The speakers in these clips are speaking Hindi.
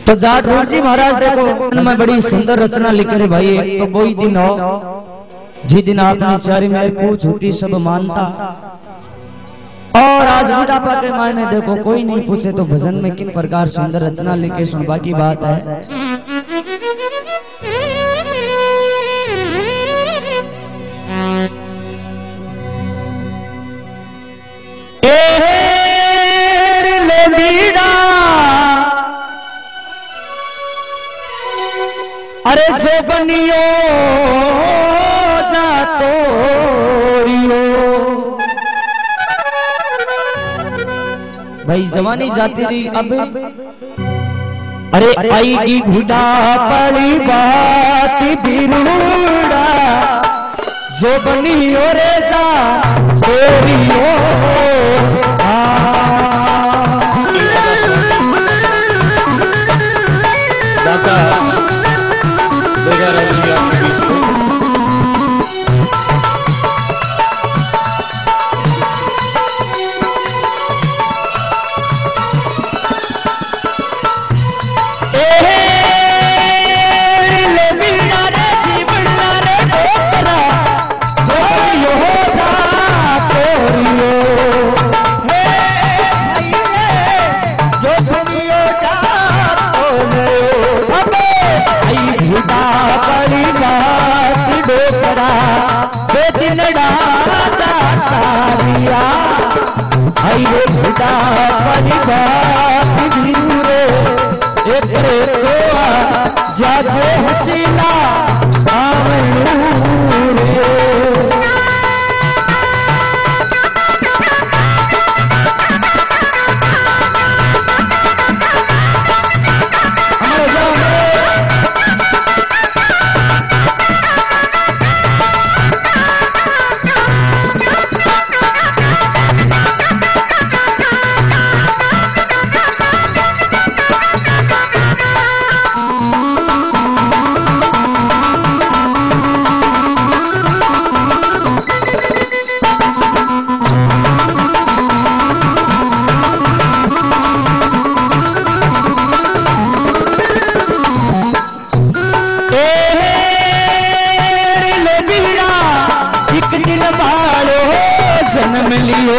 तो जाटरूर जी महाराज देखो मैं बड़ी सुंदर रचना लिख रहे भाई। एक तो वही दिन हो जी दिन आपने चारी मेर पूछ होती सब मानता, और आज बुढ़ापा के मायने देखो कोई नहीं पूछे तो भजन में किन प्रकार सुंदर रचना लिखे सुनवा की बात है। अरे जो बनियो जातो रियो भाई जवानी जाती रही अब। अरे आएगी घुटा पड़ी बात बिरूड़ा, जो बनियो रे जा तोरियो जाजे हसीला जन्म लियो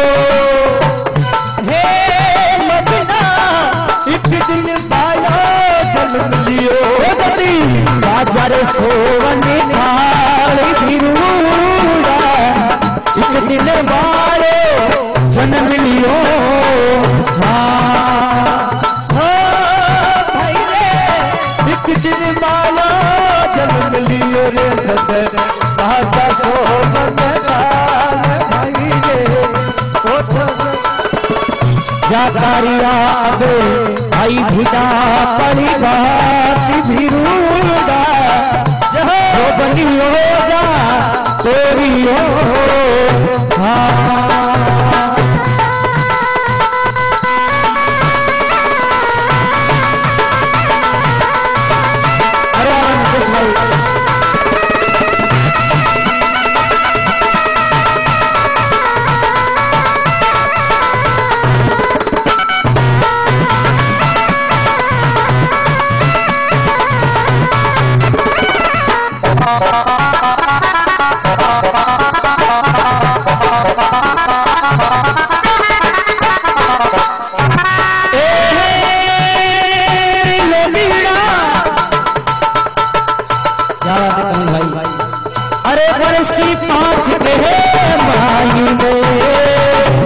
हे मदना, एक दिन बालो जन्म लियो जदी बाजार सोवन काली बिरूड़ा, एक दिन बालो जन्म लियो भाई रे, एक दिन बालो जन्म लियो रे बाजार सोवन जाकारिया अबे आई भिड़ा पड़ी बात बिरूड़ा, जो बनियो जा तोरियो अरे बरसी पाँच के भाई में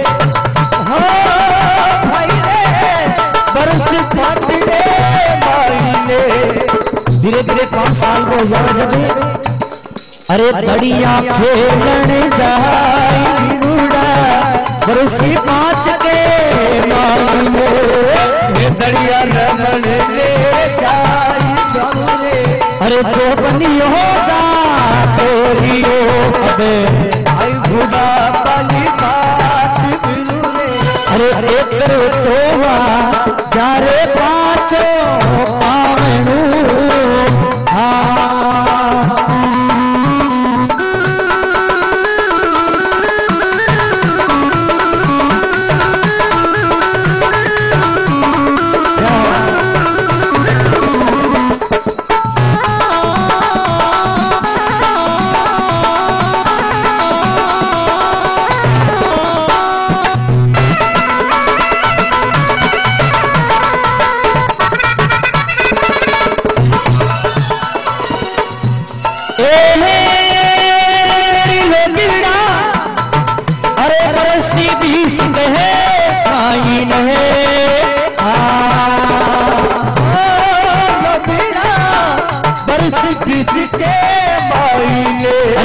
भाई रे, बरसी पाँच के भाई ने धीरे धीरे 5 साल को जब अरे बढ़िया खेलने जाए बिरूड़ा, बरसी 5 के भाई में बढ़िया रमने जाए रे, अरे जो बनियो जा तोरियो अबे आई भूड़ा पाली बात बिरूरे, अरे एक तोवा जारे पाँचो पावनू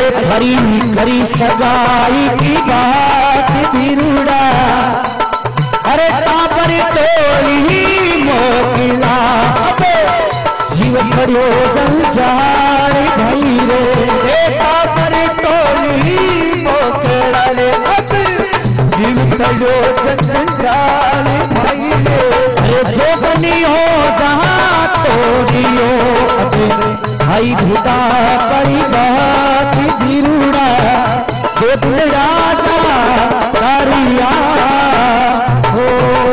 खरी खरी सगाई की बात बिरुड़ा अरे तापर टोली मोकिला जीव पड़ो जंजार भाई रे तापर टोली मोकिला रे अब जीव पड़ो जंजार भाई रे अरे जो बनी हो जहाँ तोड़ियो भाई घुटा परी बात बिरुड़ा दो दिल राजा तारिया हो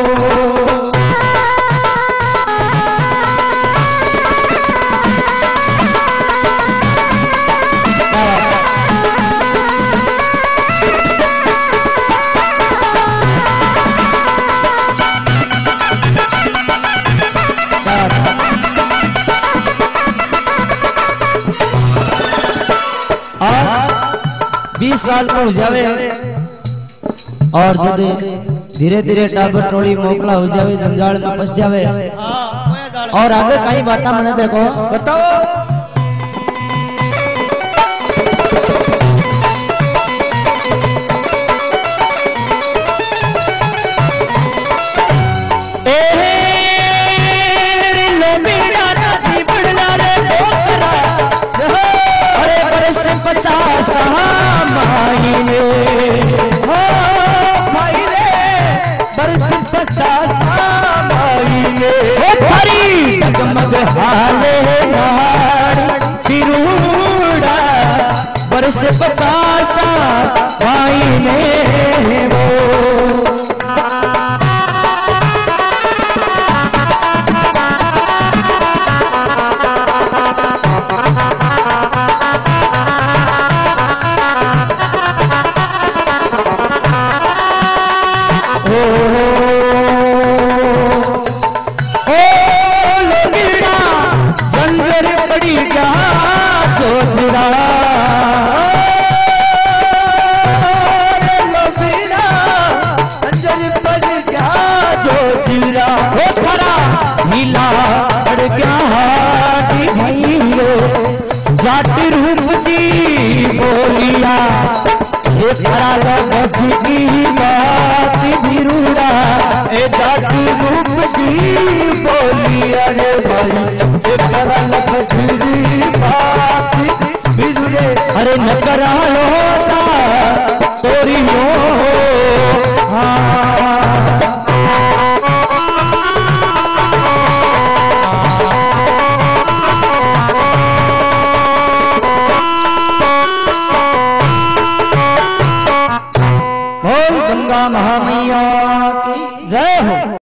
साल को हो जावे और जब धीरे धीरे टाबर टोली मोकला हो जावे जंजाल में फंस जावे और आगे कई बात मैंने देखो बताओ पचास मायने हो भाई रे बरस 50 मायने हो थारी डगमग हाले नारी बिरुड़ा बरस 50 मायने हो जाट रूप जी बोलिया ये खराल बचकी बात बिरुड़ा ए जाट रूप जी बोलिया रे भाई ये खराल बचकी बात बिरुड़े अरे न कराल